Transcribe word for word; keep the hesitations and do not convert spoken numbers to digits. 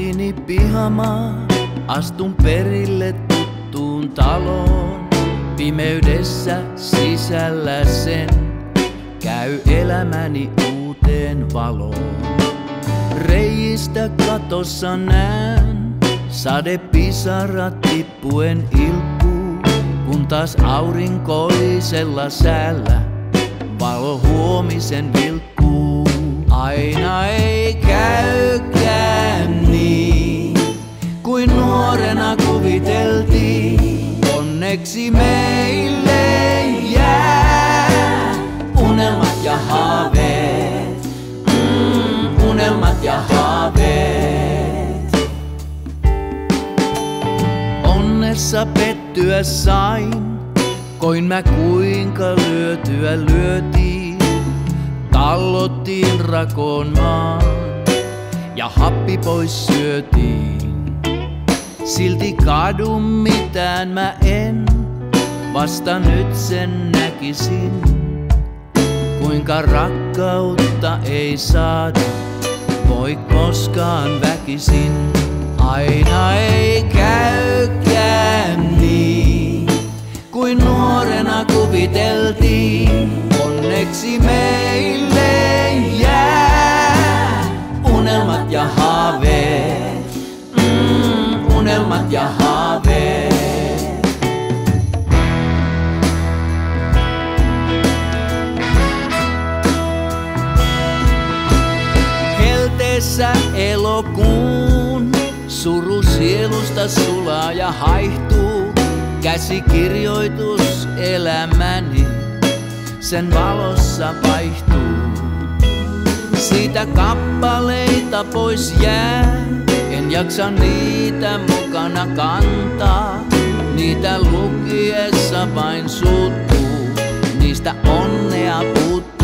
Äitini pihamaa, astun perille tuttuun taloon. Pimeydessä sisällä sen, käy elämäni uuteen valoon. Reiistä katossa näen, sadepisarat tippuen ilkkuu, kun taas aurinkoisella säällä valo huomisen vilkkuu. Aina ei käykään niin, kuin nuorena kuviteltiin. Onneksi meille jää unelmat ja haaveet, mm, unelmat ja haaveet. Onnessa pettyä sain, koin mä kuinka lyötyä lyötiin. Tallottiin rakoon maan ja happi pois syötiin. Silti kadun mitään mä en, vasta nyt sen näkisin. Kuinka rakkautta ei saada, voi koskaan väkisin. Aina ei käykään niin, kuin nuorena kuviteltiin. Onneksi meille jää unelmat ja haaveet, mm, unelmat ja haaveet. Helteessä elokuun suru sielusta sulaa ja haihtuu. Käsikirjoitus elämäni sen valossa vaihtuu. Siitä kappaleita pois jää, en jaksa niitä mukana kantaa. Niitä lukiessa vain suuttuu, niistä onnea puuttuu.